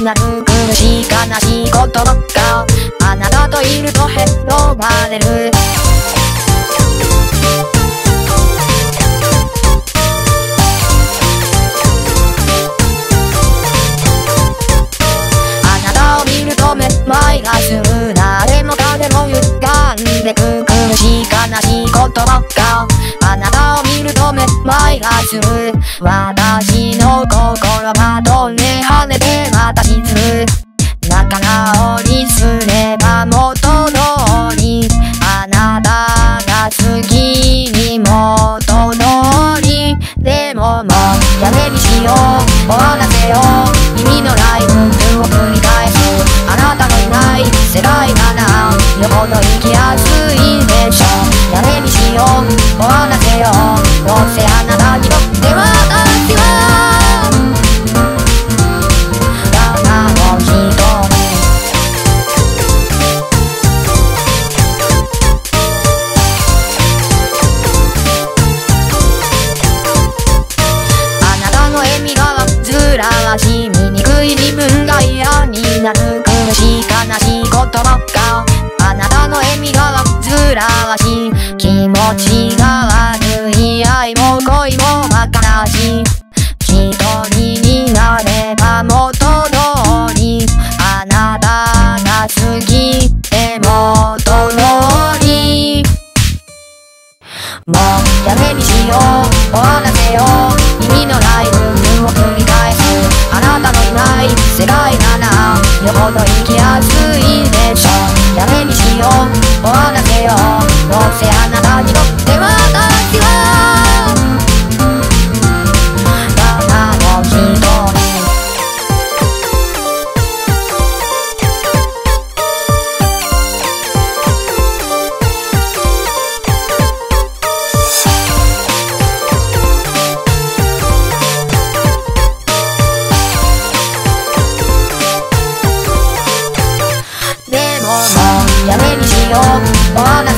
なる苦しい悲しいことばっか。あなたといるとへろがれる。あなたを見るとめまいがする。誰も彼も歪んでく苦しい悲しいことばっか。あなたを見るとめまいがする。私の心が飛んで跳ねてまた沈む。仲直りすれば元通り。あなたが好きに元通り。でももうやめにしよう、終わらせよう。意味のない文句を繰り返す。あなたのいない世界ならよほど生きやすいでしょう。やめにしよう、終わらせよう。どうせあなたにとって私はただの一人。あなたの笑みがずらわしい醜い自分が嫌になる。苦しい悲しいことばっか。あなたの笑みがずらわしい気持ちが悪い。愛も恋も馬鹿らしい。一人になれば元通り。あなたが好きで元通り。もうやめにしよう、終わらせよう。意味のない文句を繰り返す。あなたのいない世界ならよほど生きやすいでしょう。やめにしよう、終わらせよう。どうせあなたにとって私はただの一人。やめにしよう、終わら